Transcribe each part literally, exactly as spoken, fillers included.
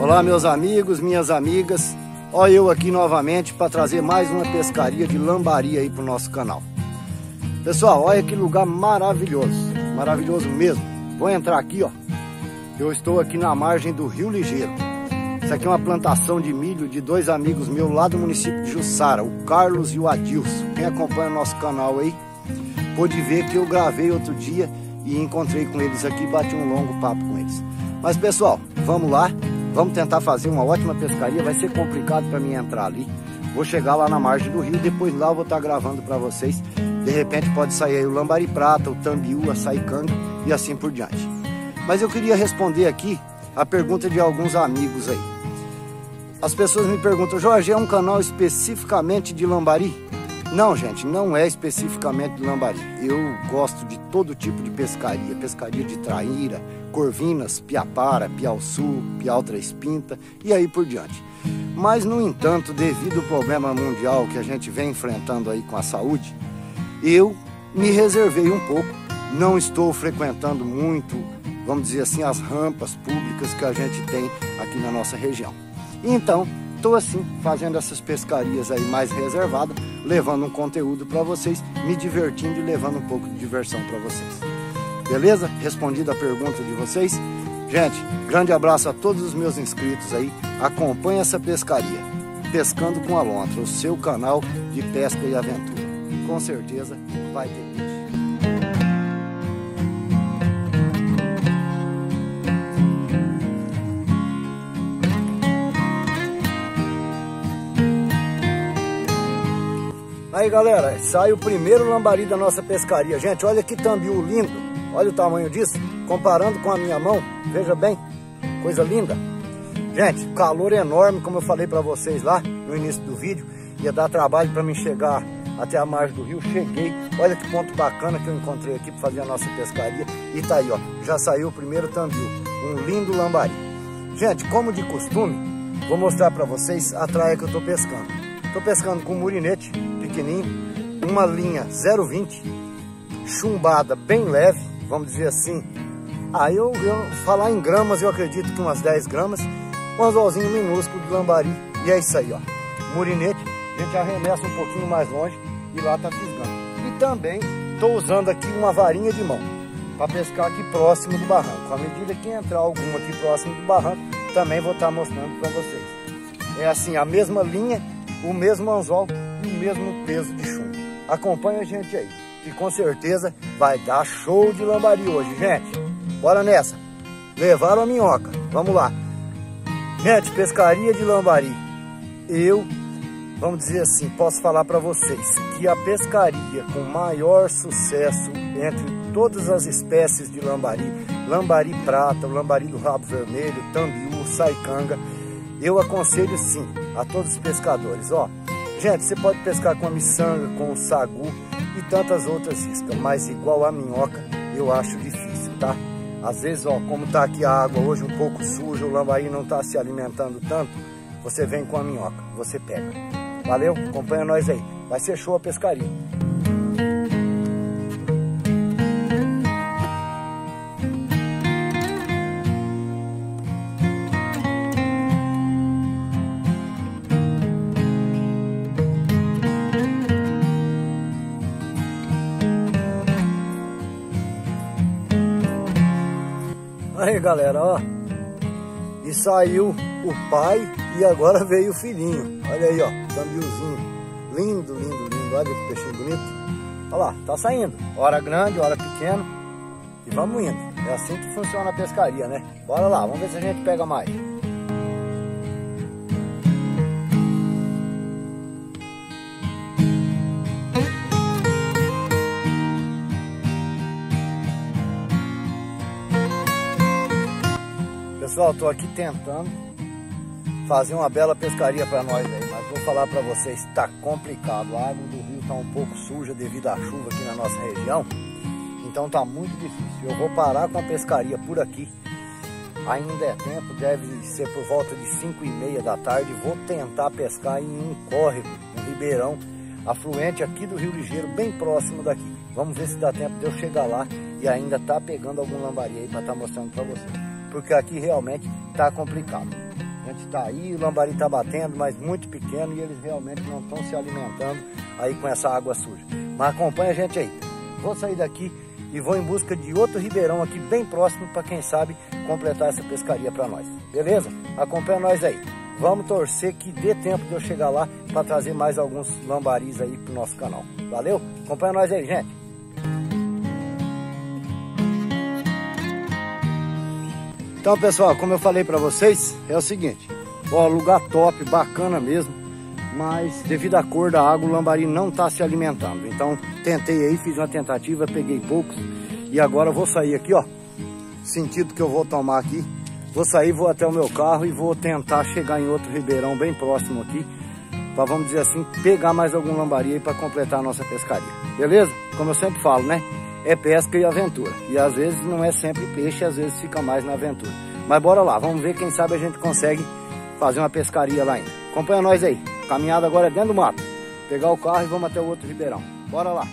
Olá meus amigos, minhas amigas, olha eu aqui novamente para trazer mais uma pescaria de lambari aí para o nosso canal. Pessoal, olha que lugar maravilhoso, maravilhoso mesmo. Vou entrar aqui, ó. Eu estou aqui na margem do Rio Ligeiro. Isso aqui é uma plantação de milho de dois amigos meus lá do município de Jussara, o Carlos e o Adilson. Quem acompanha o nosso canal aí pôde ver que eu gravei outro dia e encontrei com eles aqui e bati um longo papo com eles. Mas pessoal, vamos lá. Vamos tentar fazer uma ótima pescaria. Vai ser complicado para mim entrar ali. Vou chegar lá na margem do rio. Depois lá eu vou estar gravando para vocês. De repente pode sair aí o lambari prata, o tambiú, a saicanga e assim por diante. Mas eu queria responder aqui a pergunta de alguns amigos aí. As pessoas me perguntam: Jorge, é um canal especificamente de lambari? Não, gente, não é especificamente de lambari. Eu gosto de todo tipo de pescaria. Pescaria de traíra, corvinas, piapara, piauçu, piau três pinta e aí por diante. Mas, no entanto, devido ao problema mundial que a gente vem enfrentando aí com a saúde, eu me reservei um pouco. Não estou frequentando muito, vamos dizer assim, as rampas públicas que a gente tem aqui na nossa região. Então, estou assim, fazendo essas pescarias aí mais reservadas, levando um conteúdo para vocês, me divertindo e levando um pouco de diversão para vocês. Beleza? Respondida a pergunta de vocês? Gente, grande abraço a todos os meus inscritos aí. Acompanhe essa pescaria, Pescando com Alontra, o seu canal de pesca e aventura. Com certeza vai ter peixe. Aí galera, sai o primeiro lambari da nossa pescaria. Gente, olha que tambiú lindo. Olha o tamanho disso. Comparando com a minha mão, veja bem. Coisa linda. Gente, calor enorme, como eu falei para vocês lá no início do vídeo. Ia dar trabalho para mim chegar até a margem do rio. Cheguei. Olha que ponto bacana que eu encontrei aqui para fazer a nossa pescaria. E tá aí, ó. Já saiu o primeiro tambiú. Um lindo lambari. Gente, como de costume, vou mostrar para vocês a traia que eu tô pescando. Tô pescando com murinete pequenininho, uma linha zero vinte, chumbada bem leve, vamos dizer assim. Aí eu, eu falar em gramas, eu acredito que umas dez gramas, um anzolzinho minúsculo de lambari. E é isso aí, ó. Murinete, a gente arremessa um pouquinho mais longe e lá tá fisgando. E também tô usando aqui uma varinha de mão para pescar aqui próximo do barranco. À medida que entrar alguma aqui próximo do barranco, também vou estar mostrando para vocês. É assim, a mesma linha, o mesmo anzol e o mesmo peso de chumbo. Acompanha a gente aí, que com certeza vai dar show de lambari hoje, gente. Bora nessa. Levaram a minhoca. Vamos lá. Gente, pescaria de lambari. Eu, vamos dizer assim, posso falar para vocês que a pescaria com maior sucesso entre todas as espécies de lambari, lambari prata, lambari do rabo vermelho, tambiú, saicanga, eu aconselho sim a todos os pescadores, ó. Gente, você pode pescar com a miçanga, com o sagu e tantas outras iscas, mas igual a minhoca eu acho difícil, tá? Às vezes, ó, como tá aqui a água hoje um pouco suja, o lambari não tá se alimentando tanto, você vem com a minhoca, você pega. Valeu? Acompanha nós aí, vai ser show a pescaria. Aí galera, ó, e saiu o pai e agora veio o filhinho. Olha aí, ó, tambiúzinho, lindo, lindo, lindo. Olha que peixinho bonito. Olha lá, tá saindo, hora grande, hora pequena. E vamos indo, é assim que funciona a pescaria, né? Bora lá, vamos ver se a gente pega mais. Pessoal, tô aqui tentando fazer uma bela pescaria para nós aí, mas vou falar para vocês, tá complicado. A água do rio tá um pouco suja devido à chuva aqui na nossa região, então tá muito difícil. Eu vou parar com a pescaria por aqui, ainda é tempo, deve ser por volta de cinco e meia da tarde. Vou tentar pescar em um córrego, um ribeirão afluente aqui do Rio Ligeiro, bem próximo daqui. Vamos ver se dá tempo de eu chegar lá e ainda tá pegando algum lambari aí para estar mostrando para vocês, porque aqui realmente tá complicado. A gente tá aí, o lambari tá batendo, mas muito pequeno, e eles realmente não estão se alimentando aí com essa água suja. Mas acompanha a gente aí. Vou sair daqui e vou em busca de outro ribeirão aqui bem próximo para quem sabe completar essa pescaria para nós. Beleza? Acompanha nós aí. Vamos torcer que dê tempo de eu chegar lá para trazer mais alguns lambaris aí pro nosso canal. Valeu? Acompanha nós aí, gente. Então, pessoal, como eu falei para vocês, é o seguinte. Ó, lugar top, bacana mesmo. Mas devido à cor da água, o lambari não está se alimentando. Então, tentei aí, fiz uma tentativa, peguei poucos. E agora eu vou sair aqui, ó. Sentido que eu vou tomar aqui. Vou sair, vou até o meu carro e vou tentar chegar em outro ribeirão bem próximo aqui. Para, vamos dizer assim, pegar mais algum lambari aí para completar a nossa pescaria. Beleza? Como eu sempre falo, né? É pesca e aventura. E às vezes não é sempre peixe, às vezes fica mais na aventura. Mas bora lá, vamos ver, quem sabe a gente consegue fazer uma pescaria lá ainda. Acompanha nós aí. Caminhada agora é dentro do mato. Pegar o carro e vamos até o outro ribeirão. Bora lá.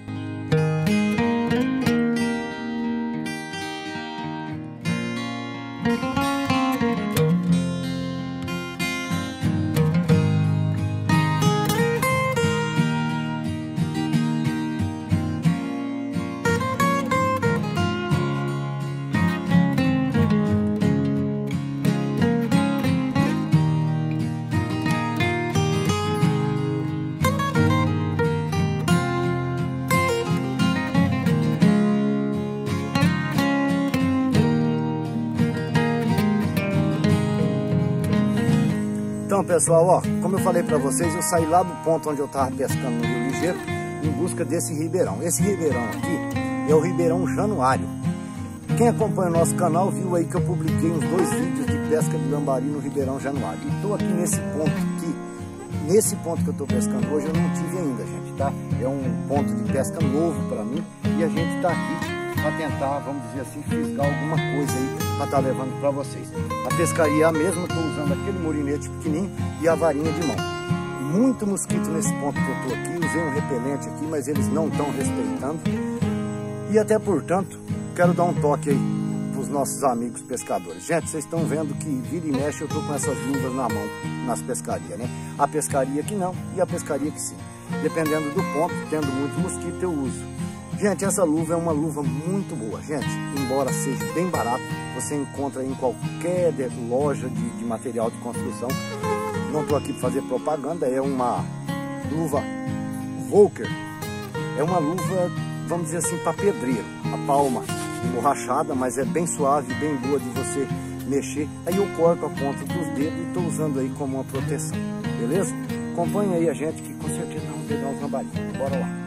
Então, pessoal, ó, como eu falei para vocês, eu saí lá do ponto onde eu estava pescando no Rio Ligeiro em busca desse ribeirão. Esse ribeirão aqui é o Ribeirão Januário. Quem acompanha o nosso canal viu aí que eu publiquei uns dois vídeos de pesca de lambari no Ribeirão Januário. E estou aqui nesse ponto aqui, nesse ponto que eu estou pescando hoje, eu não tive ainda, gente, tá? É um ponto de pesca novo para mim e a gente está aqui para tentar, vamos dizer assim, fisgar alguma coisa aí para estar tá levando para vocês. A pescaria é a mesma, estou usando aquele molinete pequenininho e a varinha de mão. Muito mosquito nesse ponto que eu estou aqui, usei um repelente aqui, mas eles não estão respeitando. E até portanto, quero dar um toque aí para os nossos amigos pescadores. Gente, vocês estão vendo que vira e mexe eu estou com essas luvas na mão nas pescarias, né? A pescaria que não e a pescaria que sim. Dependendo do ponto, tendo muito mosquito, eu uso. Gente, essa luva é uma luva muito boa, gente. Embora seja bem barato, você encontra em qualquer loja de, de material de construção. Não estou aqui para fazer propaganda, é uma luva Volker. É uma luva, vamos dizer assim, para pedreiro. A palma emborrachada, mas é bem suave, bem boa de você mexer. Aí eu corto a ponta dos dedos e estou usando aí como uma proteção, beleza? Acompanha aí a gente que com certeza vamos pegar uns lambaris. Bora lá.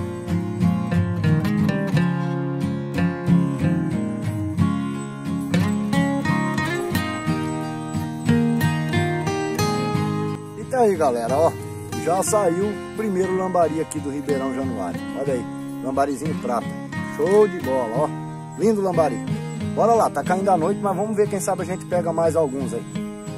E aí, galera, ó, já saiu o primeiro lambari aqui do Ribeirão Januário. Olha aí, lambarizinho prata, show de bola, ó, lindo lambari. Bora lá, tá caindo a noite, mas vamos ver, quem sabe a gente pega mais alguns aí.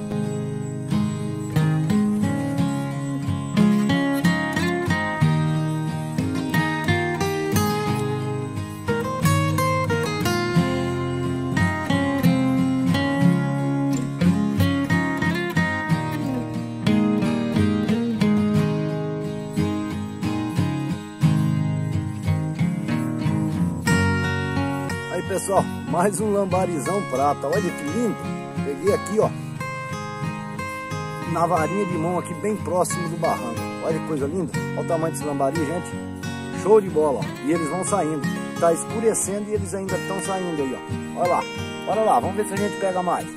Pessoal, mais um lambarizão prata, olha que lindo. Peguei aqui, ó, na varinha de mão aqui, bem próximo do barranco. Olha que coisa linda, olha o tamanho desse lambari, gente. Show de bola, ó. E eles vão saindo. Tá escurecendo e eles ainda estão saindo aí, ó. Olha lá, bora lá, vamos ver se a gente pega mais.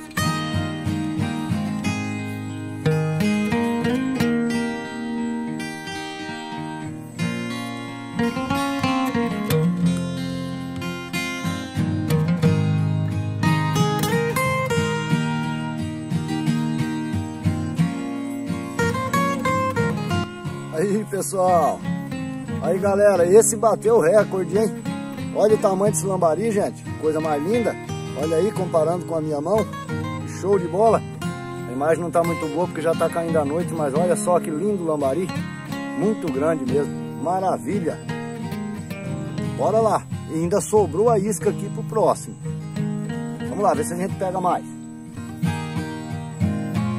Aí, pessoal, aí, galera, esse bateu o recorde, hein? Olha o tamanho desse lambari, gente, coisa mais linda. Olha aí, comparando com a minha mão, show de bola. A imagem não tá muito boa porque já tá caindo a noite, mas olha só que lindo lambari, muito grande mesmo, maravilha. Bora lá, e ainda sobrou a isca aqui pro próximo. Vamos lá, ver se a gente pega mais.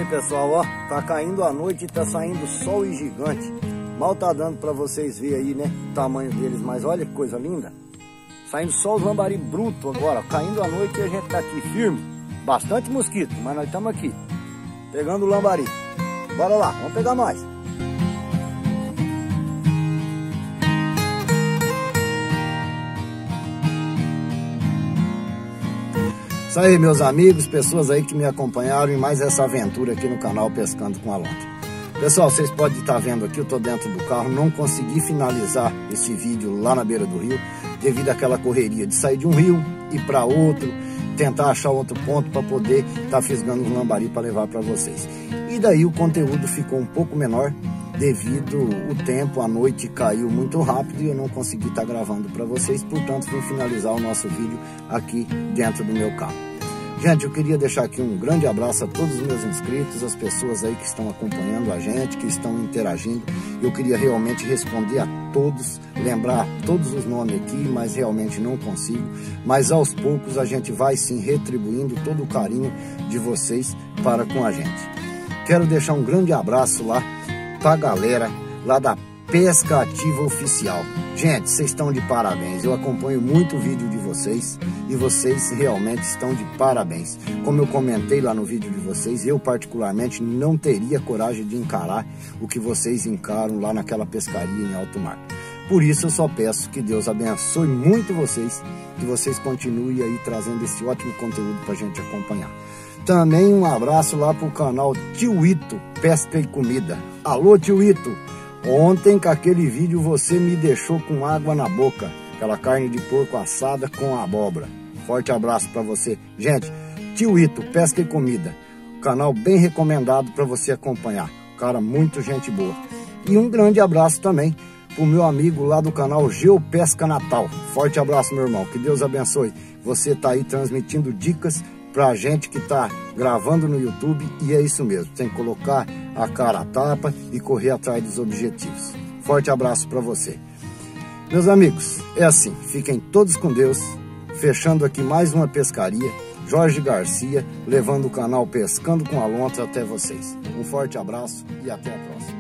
pessoal, ó, tá caindo a noite e tá saindo sol e gigante. Mal tá dando pra vocês verem aí, né, o tamanho deles, mas olha que coisa linda. Saindo só os lambari bruto agora, caindo a noite e a gente tá aqui firme. Bastante mosquito, mas nós estamos aqui, pegando o lambari. Bora lá, vamos pegar mais. Isso aí, meus amigos, pessoas aí que me acompanharam em mais essa aventura aqui no canal Pescando com a Lontra. Pessoal, vocês podem estar vendo aqui, eu estou dentro do carro, não consegui finalizar esse vídeo lá na beira do rio, devido àquela correria de sair de um rio, ir para outro, tentar achar outro ponto para poder estar fisgando um lambari para levar para vocês. E daí o conteúdo ficou um pouco menor, devido o tempo, a noite caiu muito rápido e eu não consegui estar gravando para vocês, portanto vou finalizar o nosso vídeo aqui dentro do meu carro. Gente, eu queria deixar aqui um grande abraço a todos os meus inscritos, as pessoas aí que estão acompanhando a gente, que estão interagindo. Eu queria realmente responder a todos, lembrar todos os nomes aqui, mas realmente não consigo. Mas aos poucos a gente vai sim retribuindo todo o carinho de vocês para com a gente. Quero deixar um grande abraço lá para a galera lá da Pesca Ativa Oficial. Gente, vocês estão de parabéns. Eu acompanho muito o vídeo de vocês e vocês realmente estão de parabéns. Como eu comentei lá no vídeo de vocês, eu particularmente não teria coragem de encarar o que vocês encaram lá naquela pescaria em alto mar. Por isso eu só peço que Deus abençoe muito vocês, que vocês continuem aí trazendo esse ótimo conteúdo para a gente acompanhar. Também um abraço lá pro canal Tio Ito Pesca e Comida. Alô, Tio Ito! Ontem com aquele vídeo você me deixou com água na boca. Aquela carne de porco assada com abóbora. Forte abraço para você. Gente, Tio Ito Pesca e Comida. Canal bem recomendado para você acompanhar. Cara, muito gente boa. E um grande abraço também pro meu amigo lá do canal Geopesca Natal. Forte abraço, meu irmão. Que Deus abençoe. Você tá aí transmitindo dicas pra gente que tá gravando no YouTube, e é isso mesmo, tem que colocar a cara a tapa e correr atrás dos objetivos. Forte abraço para você. Meus amigos, é assim, fiquem todos com Deus, fechando aqui mais uma pescaria, Jorge Garcia, levando o canal Pescando com a Lontra até vocês. Um forte abraço e até a próxima.